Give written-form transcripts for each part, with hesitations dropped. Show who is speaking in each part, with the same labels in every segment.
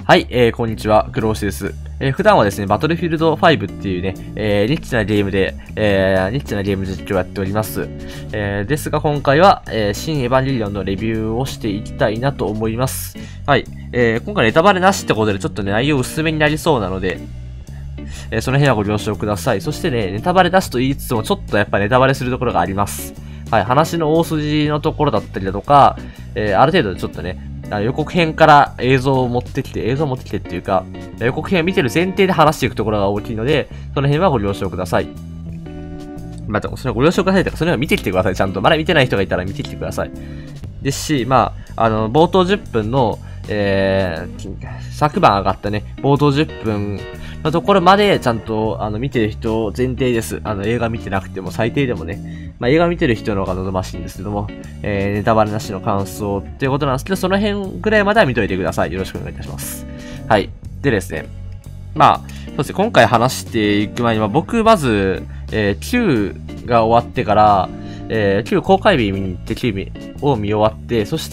Speaker 1: はい、こんにちは、クローシです。普段はですね、バトルフィールド5っていうね、ニッチなゲームで、ニッチなゲーム実況をやっております。ですが今回は、新エヴァンゲリオンのレビューをしていきたいなと思います。はい、今回ネタバレなしってことでちょっとね、内容薄めになりそうなので、その辺はご了承ください。そしてね、ネタバレ出すと言いつつもちょっとやっぱネタバレするところがあります。はい、話の大筋のところだったりだとか、ある程度ちょっとね、予告編から映像を持ってきてっていうか、予告編を見てる前提で話していくところが大きいので、その辺はご了承ください。まあ、それはご了承くださいとか、それは見てきてください、ちゃんと。まだ見てない人がいたら見てきてください。ですし、まあ、冒頭10分の、昨晩上がったね、冒頭10分のところまでちゃんと、見てる人前提です。映画見てなくても最低でもね、まあ、映画見てる人の方が望ましいんですけども、ネタバレなしの感想っていうことなんですけど、その辺ぐらいまでは見といてください。よろしくお願いいたします。はい。でですね、まあ、そうですね、今回話していく前に、僕、まず、Q が終わってから、Q 公開日見に行って Q を見終わって、そして、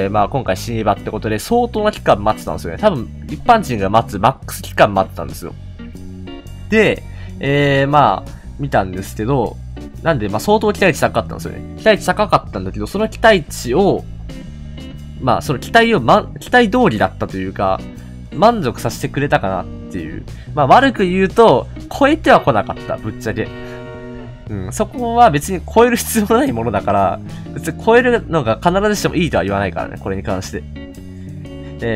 Speaker 1: まあ今回新エヴァってことで相当な期間待ってたんですよね。多分、一般人が待つマックス期間待ってたんですよ。で、まあ、見たんですけど、なんで、まあ相当期待値高かったんですよね。期待値高かったんだけど、その期待値を、まあその期待通りだったというか、満足させてくれたかなっていう。まあ悪く言うと、超えては来なかった、ぶっちゃけ。そこは別に超える必要ないものだから、別に超えるのが必ずしもいいとは言わないからね、これに関して。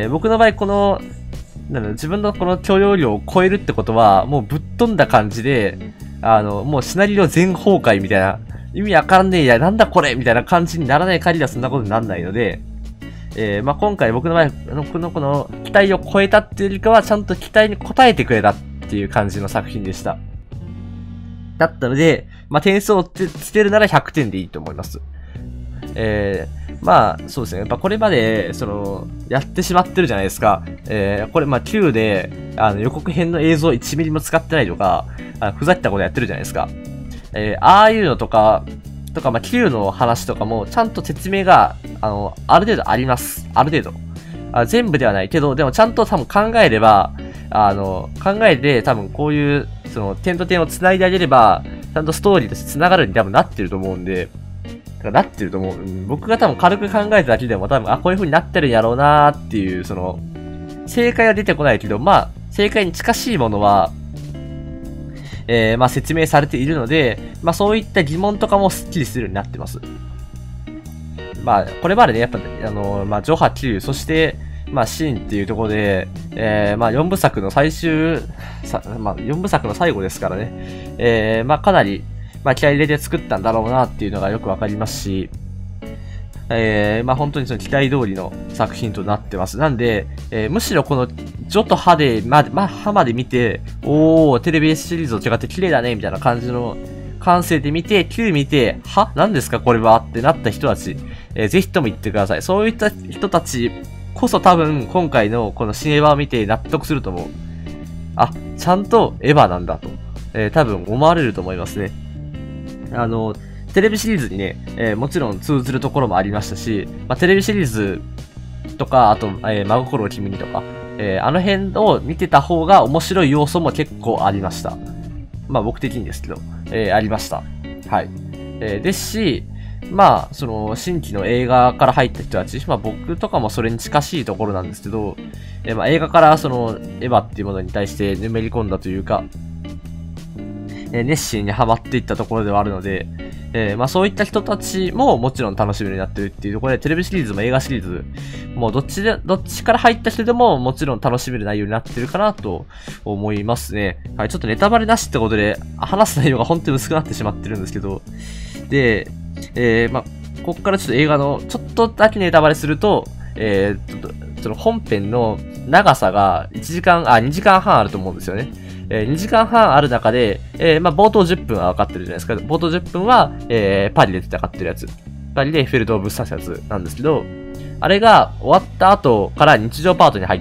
Speaker 1: 僕の場合、この、自分のこの許容量を超えるってことは、もうぶっ飛んだ感じで、もうシナリオ全崩壊みたいな、意味わかんねえや、なんだこれみたいな感じにならない限りはそんなことにならないので、まあ、今回僕の場合、この期待を超えたっていうよりかは、ちゃんと期待に応えてくれたっていう感じの作品でした。だったので、まあ、点数をつけるなら100点でいいと思います。まあ、そうですね。やっぱこれまで、やってしまってるじゃないですか。これ、まあ、Q で、予告編の映像1ミリも使ってないとか、ふざけたことやってるじゃないですか。ああいうのとか、まあ、Q の話とかも、ちゃんと説明が、ある程度あります。ある程度。全部ではないけど、でもちゃんと多分考えれば、考えて多分こういう、点と点を繋いであげれば、ちゃんとストーリーとして繋がるに多分なってると思うんで、なってると思う。僕が多分軽く考えただけでも多分、こういう風になってるんやろうなーっていう、正解は出てこないけど、まあ、正解に近しいものは、まあ説明されているので、まあそういった疑問とかもスッキリするようになってます。まあ、これまでね、やっぱ、まあ、ジョハ Q、そして、まあ、シーンっていうところで、まあ、4部作のまあ、4部作の最後ですからね。まあ、かなり、まあ、気合い入れて作ったんだろうなっていうのがよくわかりますし、まあ、本当にその期待通りの作品となってます。なんで、むしろこの、ジョとハで、ハまで見て、テレビシリーズと違って綺麗だね、みたいな感じの感性で見て、Q 見て、何ですかこれはってなった人たち、ぜひとも言ってください。そういった人たちこそ多分今回のこの新エヴァを見て納得すると思う。ちゃんとエヴァなんだと、多分思われると思いますね。テレビシリーズにね、もちろん通ずるところもありましたし、まあ、テレビシリーズとか、あと、真心を君にとか、あの辺を見てた方が面白い要素も結構ありました。まあ僕的にですけど、ありました。はい。ですし、まあ、新規の映画から入った人たち、まあ僕とかもそれに近しいところなんですけど、まあ映画からエヴァっていうものに対してぬめり込んだというか、熱心にハマっていったところではあるので、まあそういった人たちももちろん楽しみになってるっていうところで、テレビシリーズも映画シリーズ、もうどっちから入った人でももちろん楽しめる内容になってるかなと思いますね。はい、ちょっとネタバレなしってことで、話す内容が本当に薄くなってしまってるんですけど、で、まあ、こっからちょっと映画の、ちょっとだけネタバレすると、その本編の長さが2時間半あると思うんですよね。2時間半ある中で、まあ、冒頭10分は分かってるじゃないですか。冒頭10分は、パリで戦ってるやつ。パリでエッフェル塔をぶっ刺すやつなんですけど、あれが終わった後から日常パートに入って、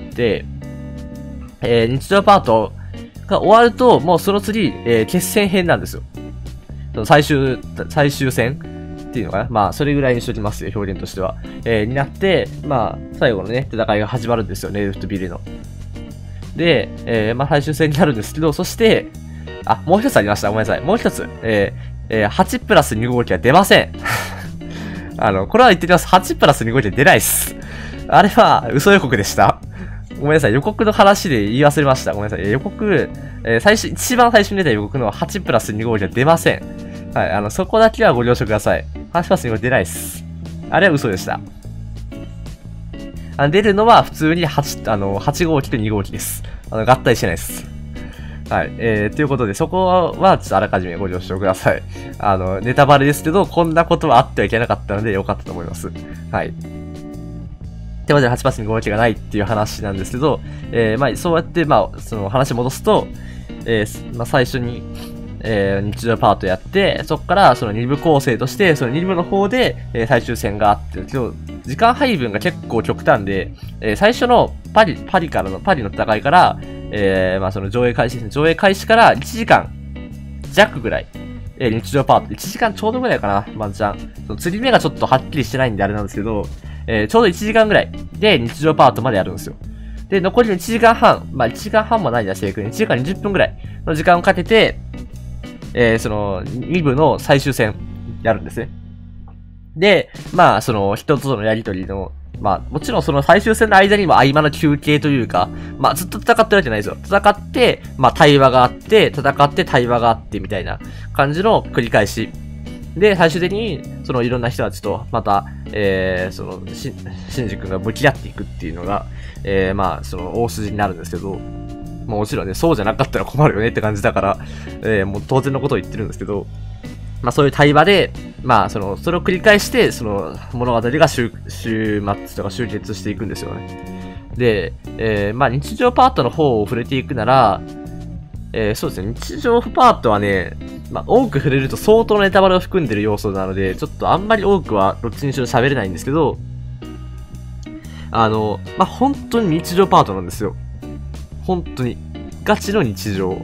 Speaker 1: 日常パートが終わると、もうその次、決戦編なんですよ。最終戦っていうのかな。まあ、それぐらいにしときますよ、表現としては。になって、まあ、最後のね、戦いが始まるんですよね、レフトビルの。で、まあ、最終戦になるんですけど、そして、あ、もう一つありました。ごめんなさい。もう一つ。8プラス2号機は出ません。これは言ってきます。8プラス2号機は出ないっす。あれは、嘘予告でした。ごめんなさい。予告の話で言い忘れました。ごめんなさい。予告、一番最初に出た予告の8プラス2号機は出ません。はい。そこだけはご了承ください。8プラス2号機出ないっす。あれは嘘でした。出るのは普通に8号機と2号機です。合体してないです。はい。ということで、そこは、ちょっとあらかじめご了承ください。ネタバレですけど、こんなことはあってはいけなかったので、よかったと思います。はい。ってことで、8パスに合計がないっていう話なんですけど、まあ、そうやって、まあ、その話戻すと、まあ、最初に、日常パートやって、そこからその2部構成として、その2部の方で、最終戦があって、今日、時間配分が結構極端で、最初のパリの戦いから、まあその上映開始ですね。上映開始から1時間弱ぐらい、日常パート、1時間ちょうどぐらいかな、ワンチャン。その釣り目がちょっとはっきりしてないんであれなんですけど、ちょうど1時間ぐらいで日常パートまでやるんですよ。で、残りの1時間半、まあ1時間半もないな、正確に。1時間20分ぐらいの時間をかけて、その2部の最終戦やるんですね。で、まあその人とのやりとりの、まあもちろんその最終戦の間にも合間の休憩というか、まあずっと戦ってるわけじゃないですよ。戦って、まあ対話があって、戦って対話があってみたいな感じの繰り返し。で、最終的に、そのいろんな人たちと、また、その、シンジ君が向き合っていくっていうのが、まあ、その大筋になるんですけど、もちろんね、そうじゃなかったら困るよねって感じだから、もう当然のことを言ってるんですけど、まあそういう対話で、まあそれを繰り返して、その物語が終末とか終結していくんですよね。で、まあ日常パートの方を触れていくなら、そうですね、日常パートはね、まあ多く触れると相当なネタバレを含んでる要素なので、ちょっとあんまり多くはどっちにしろ喋れないんですけど、まあ本当に日常パートなんですよ。本当に。ガチの日常。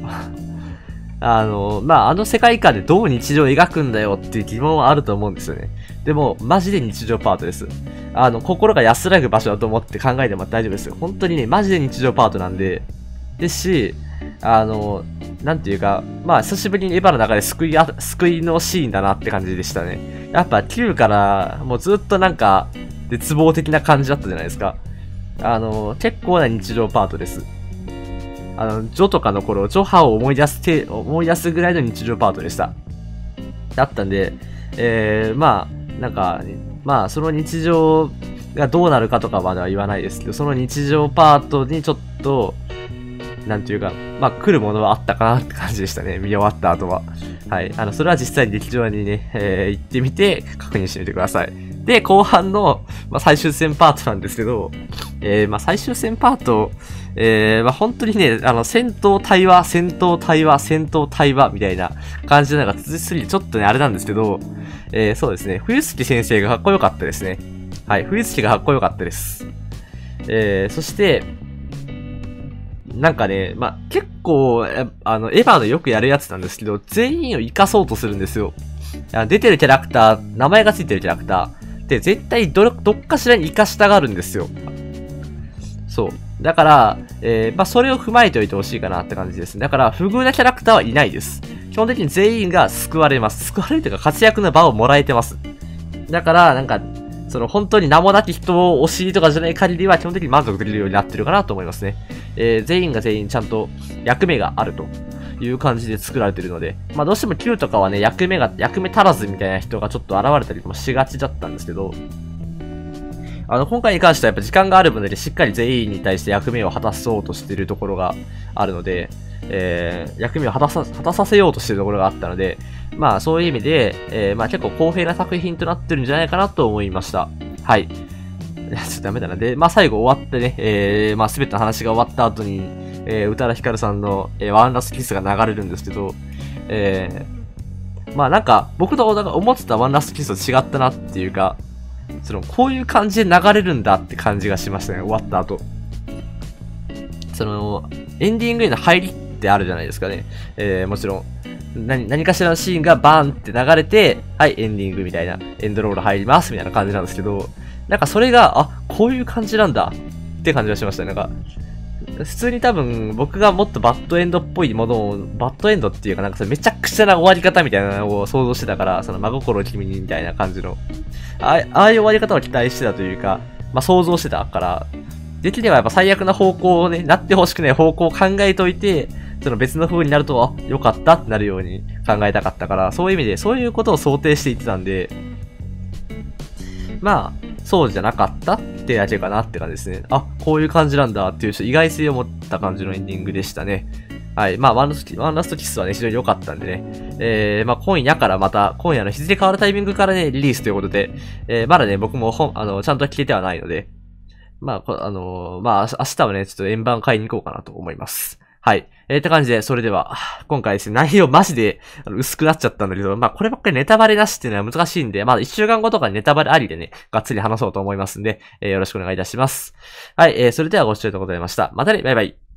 Speaker 1: まあ、世界観でどう日常を描くんだよっていう疑問はあると思うんですよね。でも、マジで日常パートです。心が安らぐ場所だと思って考えても大丈夫ですよ。本当にね、マジで日常パートなんで。ですし、なんていうか、まあ、久しぶりにエヴァの中で救いのシーンだなって感じでしたね。やっぱ9からもうずっとなんか、絶望的な感じだったじゃないですか。結構な日常パートです。ジョとかの頃、ジョハを思い出すぐらいの日常パートでした。だったんで、まあ、なんか、まあ、その日常がどうなるかとかまでは言わないですけど、その日常パートにちょっと、なんていうか、まあ、来るものはあったかなって感じでしたね。見終わった後は。はい。それは実際に劇場にね、行ってみて確認してみてください。で、後半の、まあ、最終戦パートなんですけど、まあ、最終戦パート、まあ、本当にね、戦闘対話、戦闘対話、戦闘対話みたいな感じでなんか続きすぎてちょっとね、あれなんですけど、そうですね、冬月先生がかっこよかったですね。はい、冬月がかっこよかったです。そして、なんかね、まあ、結構、エヴァのよくやるやつなんですけど、全員を活かそうとするんですよ。出てるキャラクター、名前がついてるキャラクター、で、絶対どっかしらに活かしたがるんですよ。そう。だから、まあ、それを踏まえておいてほしいかなって感じです。だから、不遇なキャラクターはいないです。基本的に全員が救われます。救われるというか活躍の場をもらえてます。だから、なんか、本当に名もなき人をお尻とかじゃない限りは基本的に満足できるようになってるかなと思いますね。全員が全員ちゃんと役目があるという感じで作られてるので、まあどうしても Q とかはね、役目足らずみたいな人がちょっと現れたりもしがちだったんですけど、今回に関してはやっぱ時間がある分だけしっかり全員に対して役目を果たそうとしているところがあるので、役目を果たさせようとしているところがあったので、まあそういう意味で、まあ結構公平な作品となってるんじゃないかなと思いました。はい。ちょっとダメだな。で、まあ最後終わってね、まあ全ての話が終わった後に、宇多田ヒカルさんの、ワンラストキスが流れるんですけど、まあなんか僕と思ってたワンラストキスと違ったなっていうか、こういう感じで流れるんだって感じがしましたね、終わった後。エンディングへの入りってあるじゃないですかね。もちろん。 何かしらのシーンがバーンって流れて、はい、エンディングみたいな、エンドロール入りますみたいな感じなんですけど、なんかそれが、あ、こういう感じなんだって感じがしましたね。なんか、普通に多分僕がもっとバッドエンドっぽいものを、バッドエンドっていうかなんかそれめちゃくちゃな終わり方みたいなのを想像してたから、その真心君にみたいな感じの、ああいう終わり方を期待してたというか、まあ想像してたから、できればやっぱ最悪な方向をね、なってほしくない方向を考えておいて、その別の風になると、あ、良かったってなるように考えたかったから、そういう意味で、そういうことを想定していってたんで、まあ、そうじゃなかったってだけかなって感じですね。あ、こういう感じなんだっていう意外性を持った感じのエンディングでしたね。はい。まあ、ワンラストキスはね、非常に良かったんでね。まあ、今夜からまた、今夜の日付変わるタイミングからね、リリースということで、まだね、僕もちゃんと聞けてはないので、まあ、まあ、明日はね、ちょっと円盤買いに行こうかなと思います。はい。って感じで、それでは、今回ですね、内容マジで薄くなっちゃったんだけど、まあ、こればっかりネタバレなしっていうのは難しいんで、まあ、1週間後とかにネタバレありでね、がっつり話そうと思いますんで、よろしくお願いいたします。はい、それではご視聴ありがとうございました。またね、バイバイ。